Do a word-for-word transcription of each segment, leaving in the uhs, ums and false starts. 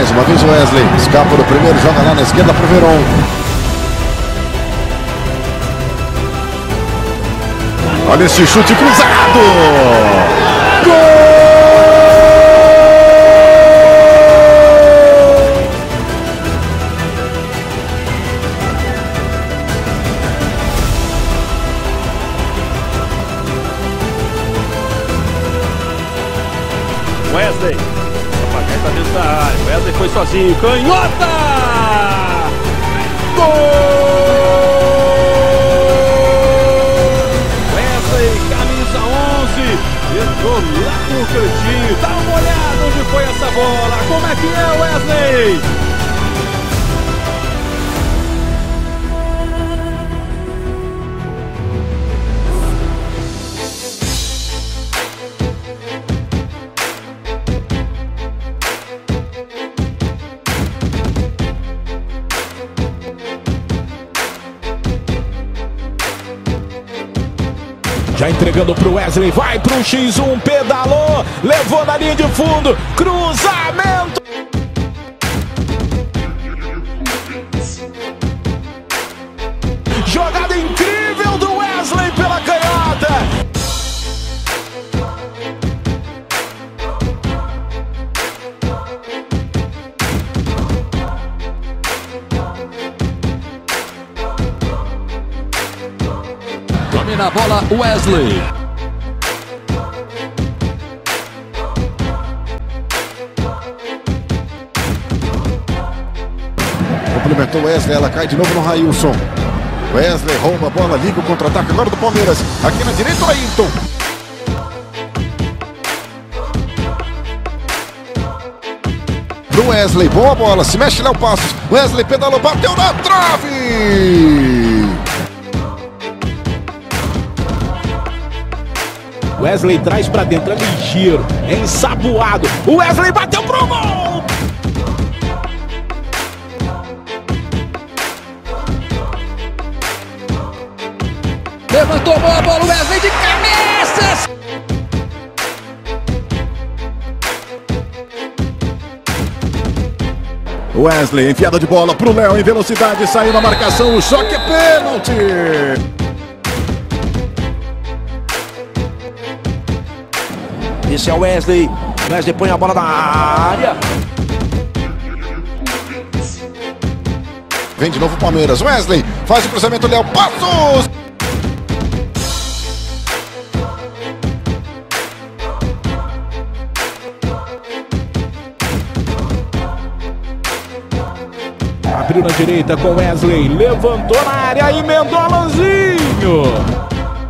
Mais uma vez o Wesley. Escapa do primeiro, joga lá na esquerda pro Veron. Olha esse chute cruzado. Gol! Wesley, o Paquete tá dentro da área. Wesley foi sozinho, canhota! Gol! Wesley, camisa onze, entrou lá no cantinho. Dá uma olhada onde foi essa bola. Como é que é, Wesley? Já entregando pro Wesley, vai pro xis um, pedalou, levou na linha de fundo, cruzamento! Jogada incrível do Wesley pela canhota! Domina a bola, Wesley. Complementou Wesley, ela cai de novo no Railson. Wesley rouba a bola, liga o contra-ataque agora do Palmeiras. Aqui na direita o Ayrton. Pro Wesley, boa bola, se mexe Léo Passos. Wesley pedalou, bateu na trave. Wesley traz pra dentro, é ligeiro, é ensaboado. O Wesley bateu pro gol! Levantou boa a bola, Wesley de cabeça! Wesley, enfiada de bola pro Léo em velocidade, saiu na marcação, o choque é pênalti! Esse é o Wesley. Wesley põe a bola na área. Vem de novo o Palmeiras. Wesley faz o cruzamento, Léo Passos. Abriu na direita com Wesley. Levantou na área, emendou Alanzinho.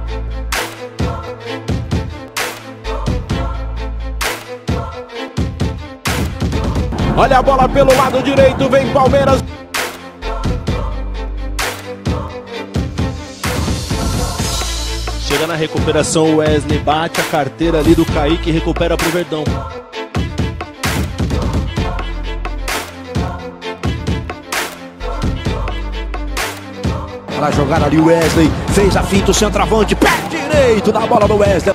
Olha a bola pelo lado direito, vem Palmeiras. Chega na recuperação, o Wesley bate a carteira ali do Kaique e recupera pro Verdão. Olha a jogada ali, o Wesley fez a finta, o centroavante, pé direito na bola do Wesley.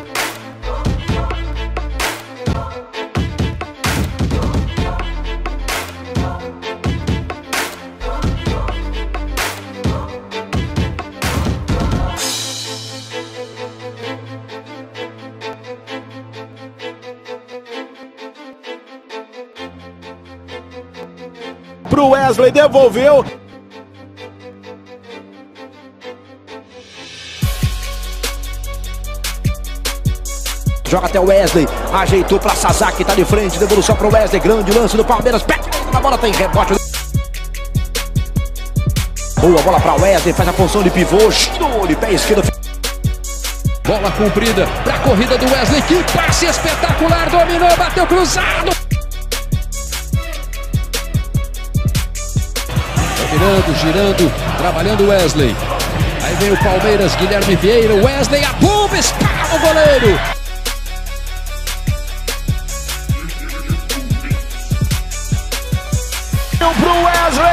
Pro Wesley, devolveu. Joga até o Wesley, ajeitou pra Sasaki, tá de frente, devolução pro Wesley, grande lance do Palmeiras, pé, a bola tem rebote. Boa bola pra Wesley, faz a função de pivô, girou de pé esquerdo. Bola comprida pra corrida do Wesley, que passe espetacular, dominou, bateu cruzado. Girando, girando, trabalhando o Wesley. Aí vem o Palmeiras, Guilherme Vieira, Wesley, a bomba, escapa o goleiro. Pro Wesley.